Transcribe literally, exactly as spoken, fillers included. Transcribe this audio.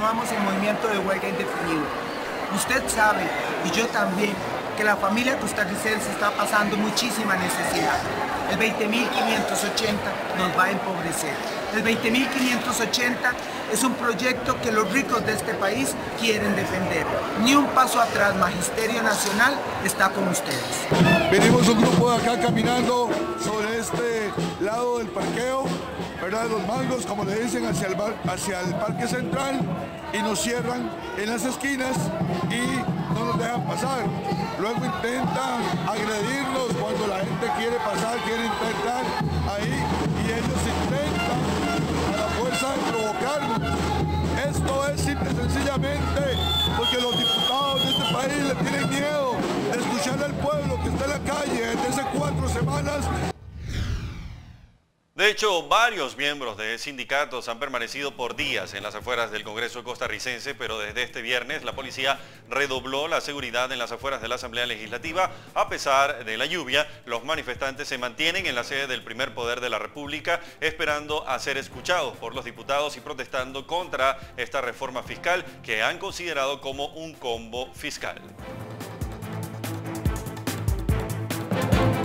continuamos el movimiento de huelga indefinido. Usted sabe, y yo también, que la familia costarricense está pasando muchísima necesidad. El veinte mil quinientos ochenta nos va a empobrecer. El veinte mil quinientos ochenta es un proyecto que los ricos de este país quieren defender. Ni un paso atrás, Magisterio Nacional está con ustedes. Venimos un grupo de acá caminando sobre este lado del parqueo, ¿verdad? Los mangos, como le dicen, hacia el, bar, hacia el Parque Central, y nos cierran en las esquinas y no nos dejan pasar. Luego intentan agredirnos cuando la gente quiere pasar, quiere intentar ahí, y ellos intentan a la fuerza de provocarnos. Esto es simple y sencillamente porque los diputados de este país le tienen miedo de escuchar al pueblo que está en la calle desde hace cuatro semanas. De hecho, varios miembros de sindicatos han permanecido por días en las afueras del Congreso costarricense, pero desde este viernes la policía redobló la seguridad en las afueras de la Asamblea Legislativa. A pesar de la lluvia, los manifestantes se mantienen en la sede del primer poder de la República, esperando a ser escuchados por los diputados y protestando contra esta reforma fiscal que han considerado como un combo fiscal.